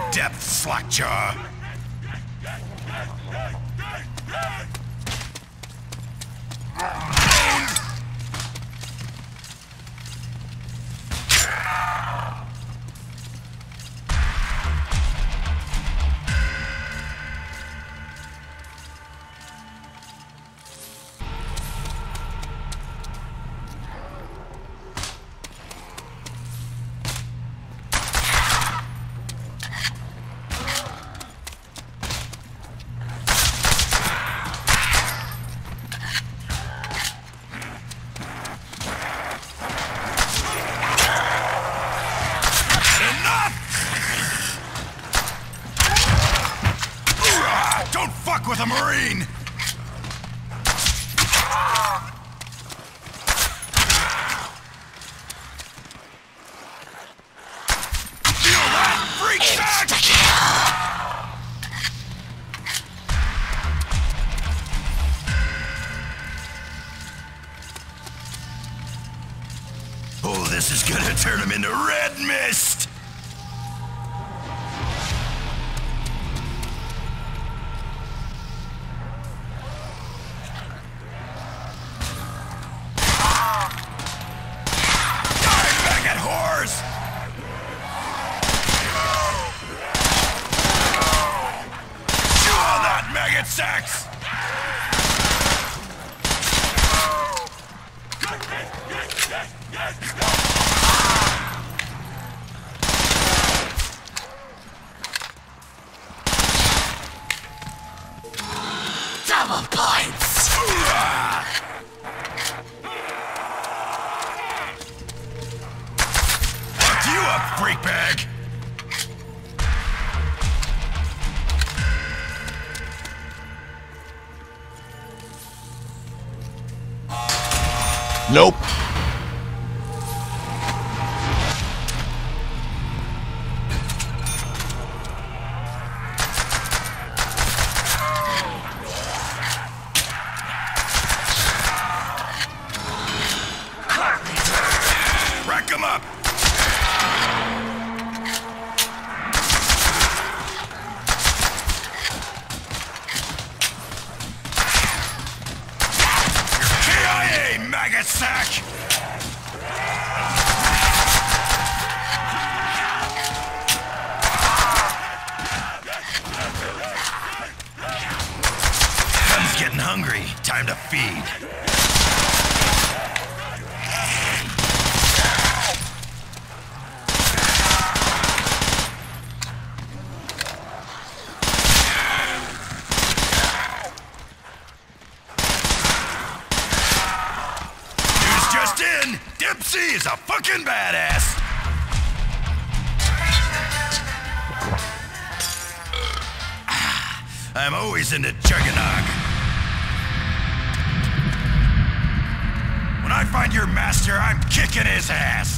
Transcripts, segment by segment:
depth, slackjaw. Don't fuck with a Marine! Feel that? Freak back! Oh, this is gonna turn him into red mist! Sex! Double points! Fuck you up, freak bag! Nope. Rack 'em up! Maggot sack! Gun's getting hungry. Time to feed. Dipsy is a fucking badass! I'm always into Juggernog. When I find your master, I'm kicking his ass!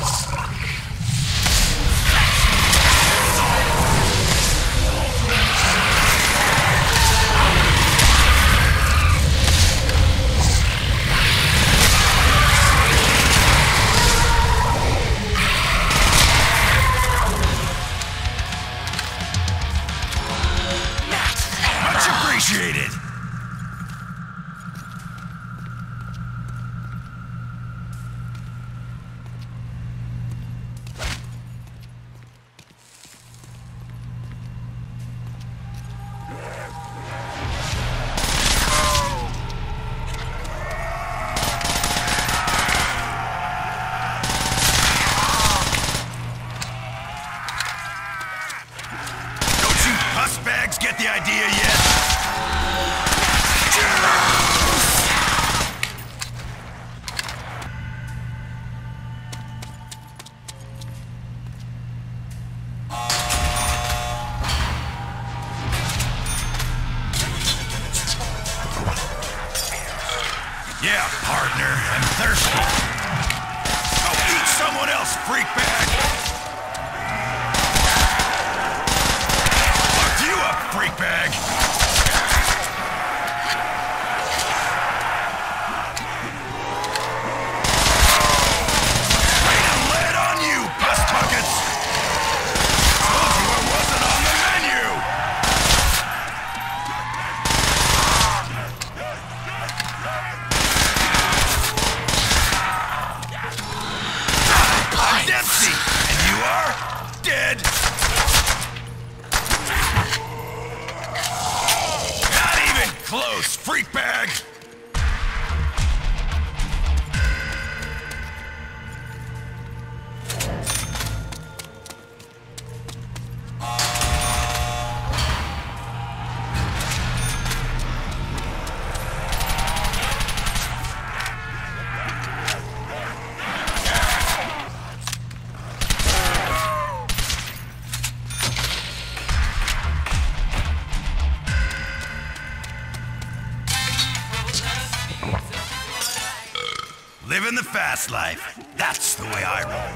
Appreciated. Don't you puss bags get the idea yet? Yeah, partner, I'm thirsty. Go eat someone else, freak bag! Fuck you up, freak bag! Rain and lead on you, pus buckets! Told you I wasn't bag! Living the fast life. That's the way I roll.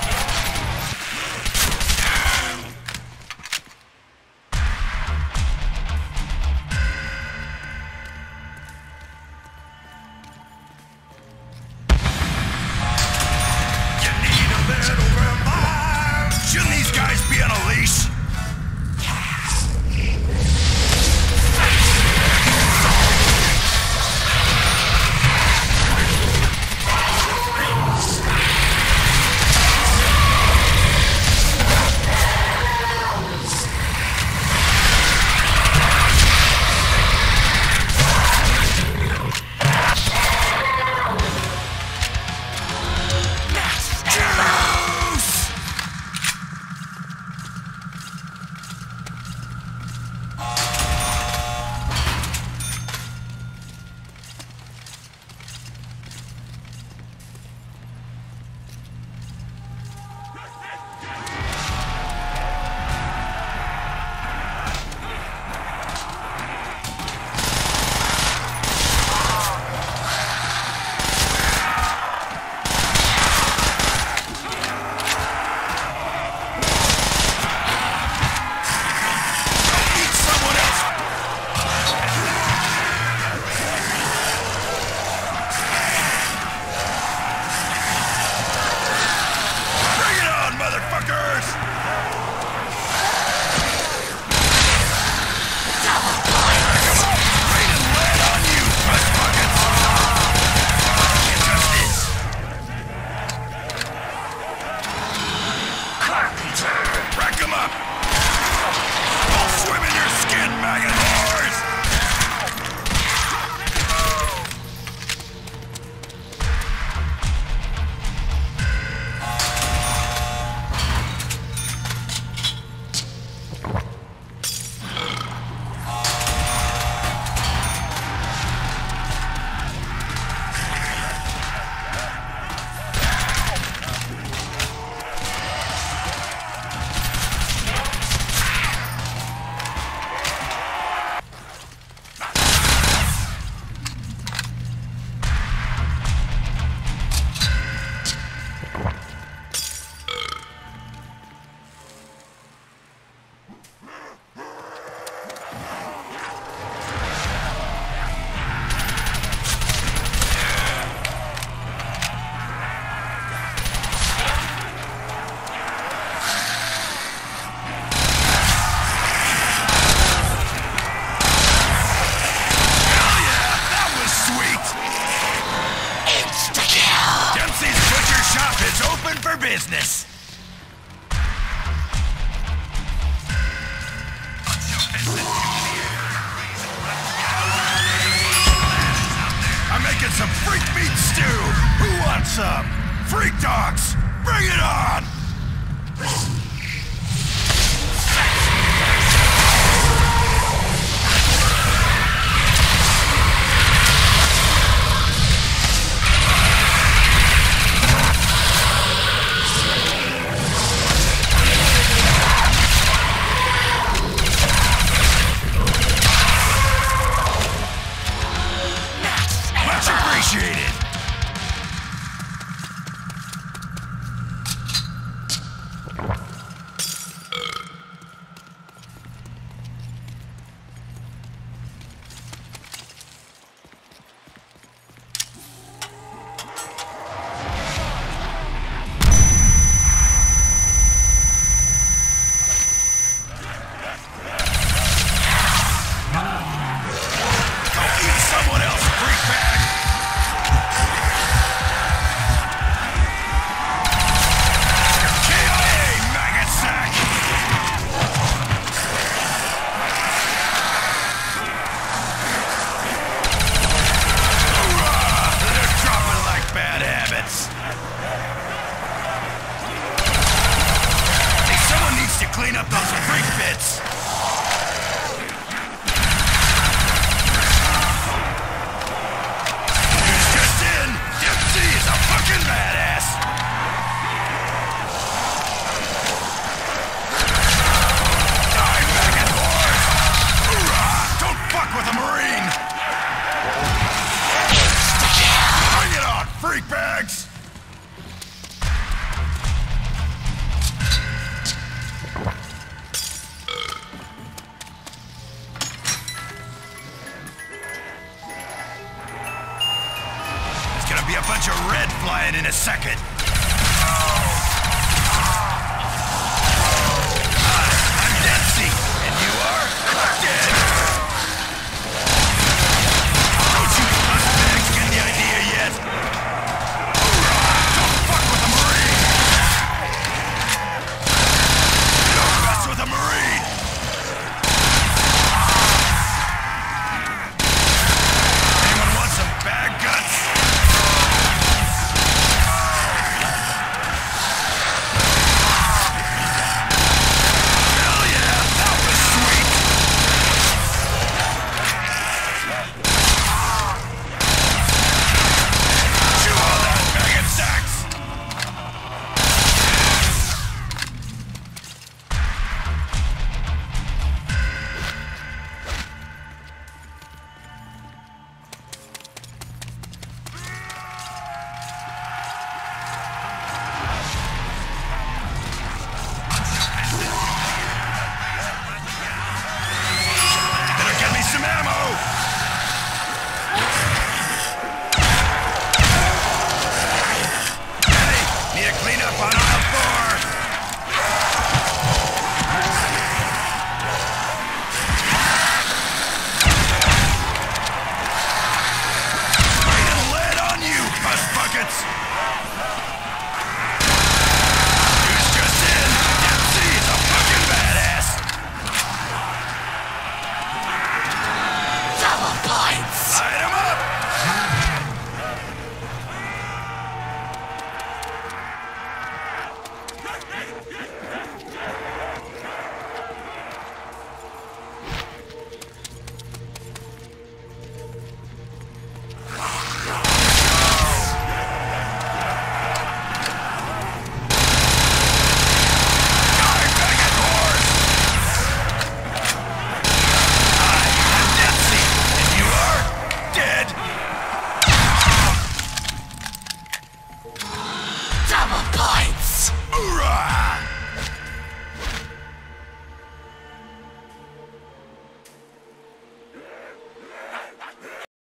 You need a little revive. Shouldn't these guys be on a leash? Business. I'm making some freak meat stew. Who wants some? Freak dogs, bring it on! Be a bunch of red flying in a second. I'm Dempsey, and you are dead.